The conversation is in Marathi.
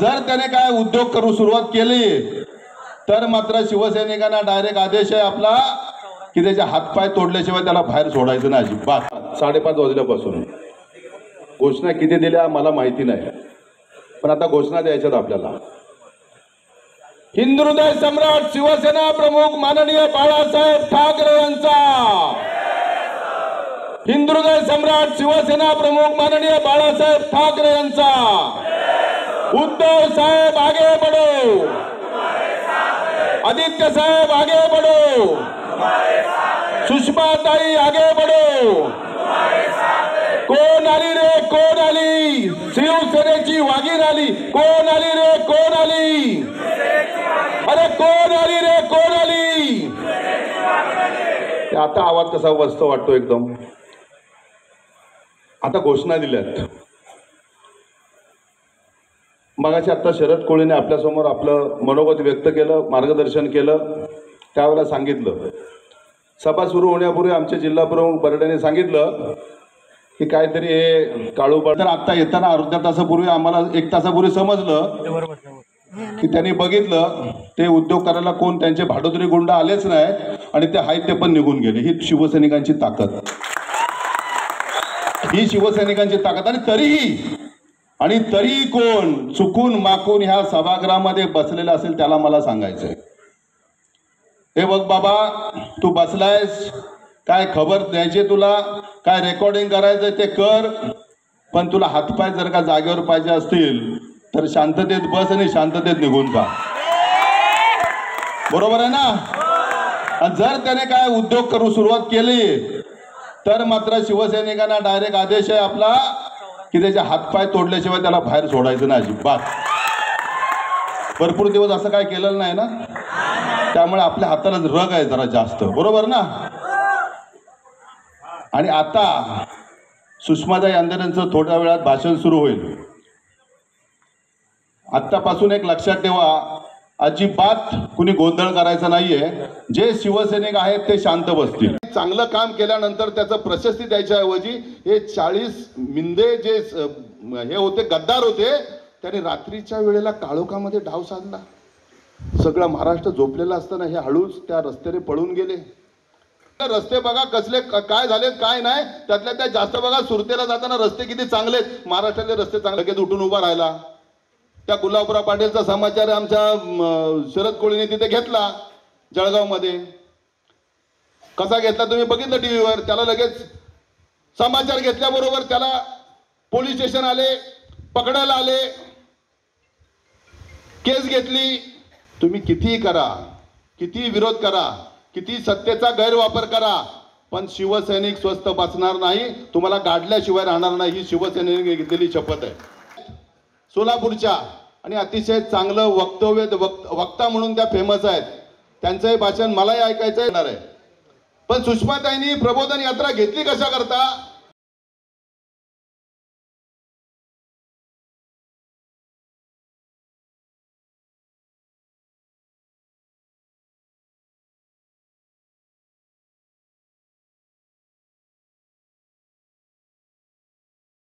जर त्याने काय उद्योग करू सुरुवात केली तर मात्र शिवसैनिकांना डायरेक्ट आदेश आहे आपला की त्याचे हातपाय तोडल्याशिवाय त्याला बाहेर सोडायचं नाही अजिबात. 5:30 वाजल्यापासून घोषणा किती दिल्या मला माहिती नाही, पण आता घोषणा द्यायच्यात आपल्याला. हिंदुहृदय सम्राट शिवसेना प्रमुख माननीय बाळासाहेब ठाकरे यांचा, हिंदुहृदय सम्राट शिवसेना प्रमुख माननीय बाळासाहेब ठाकरे यांचा, उद्धव साहेब आगे बढ़ो, आदित्य साहेब आगे बढ़ो, सुषमा ताई आगे बढ़ो. कोण आली रे कोण आली, शिवसेनेची वाघीण आली. कोण आली रे कोण आली, अरे कोण आली रे कोण आली. आता आवाज कसा मस्त वाटतो एकदम. आता घोषणा दिल्यात. मगाशी आता शरद कोळीने आपल्यासमोर आपलं मनोगत व्यक्त केलं, मार्गदर्शन केलं. त्यावेळेला सांगितलं, सभा सुरू होण्यापूर्वी आमचे जिल्हा प्रमुख बर्डेने सांगितलं की काहीतरी हे काळूबाळ. तर आता येताना अर्ध्या तासापूर्वी आम्हाला 1 तासापूर्वी समजलं की त्यांनी बघितलं ते उद्योग करायला कोण त्यांचे भाडोत्री गुंड आलेच नाही आणि ते आहेत ते पण निघून गेले. ही शिवसैनिकांची ताकद, ही शिवसैनिकांची ताकद. आणि तरीही कोण चुकून माकून ह्या सभागृहामध्ये बसलेला असेल त्याला मला सांगायचंय, हे बघ बाबा, तू बसलायस, काय खबर द्यायची तुला, काय रेकॉर्डिंग करायचंय ते कर, पण तुला हातपाय जर का जागेवर पाहिजे असतील तर शांततेत बस आणि शांततेत निघून जा. बरोबर आहे ना. आणि जर त्याने काय उद्योग करू सुरुवात केली तर मात्र शिवसैनिकांना डायरेक्ट आदेश आहे आपला की त्याचे हातपाय तोडल्याशिवाय त्याला बाहेर सोडायचं नाही अजिबात. भरपूर दिवस असं काय केलेलं नाही ना, त्यामुळे आपल्या हाताला रग आहे जरा जास्त. बरोबर ना. आणि आता सुषमाताई अंधारेंचं थोड्या वेळात भाषण सुरू होईल. आत्तापासून एक लक्षात ठेवा, अजिबात कुणी गोंधळ करायचा नाहीये. जे शिवसैनिक आहेत ते शांत बसतील. चांगलं काम केल्यानंतर त्याचं प्रशस्ती द्यायच्या ऐवजी हे 40 मिंदे जे हे होते, गद्दार होते, त्यांनी रात्रीच्या वेळेला काळोखामध्ये डाव साधला. सगळं महाराष्ट्र झोपलेला असताना हे हळूच त्या रस्त्याने पळून गेले. रस्ते बघा कसले काय झालेत काय नाही, त्यातल्या त्या जास्त बघा सुरतेला जाताना रस्ते किती चांगलेत. महाराष्ट्रातले रस्ते चांगले. लगेच उठून उभा राहिला. त्या गुलाबराव पाटीलचा समाचार आमच्या शरद कोळीने तिथे घेतला जळगावमध्ये. कसा घेतला तुम्ही बघितलं टीव्हीवर. त्याला लगेच समाचार घेतल्याबरोबर त्याला पोलीस स्टेशन आले, पकडायला आले, केस घेतली. तुम्ही कितीही करा, कितीही विरोध करा, किती सत्तेचा गैरवापर करा, पण शिवसैनिक स्वस्थ बसणार नाही. तुम्हाला गाडल्याशिवाय राहणार नाही. ही शिवसैनिकांनी घेतलेली शपथ आहे. सोलापूरच्या आणि अतिशय चांगलं वक्ता म्हणून त्या फेमस आहेत. त्यांचंही भाषण मलाही ऐकायचं येणार आहे. पण सुषमाताईंनी प्रबोधन यात्रा घेतली कशा करता.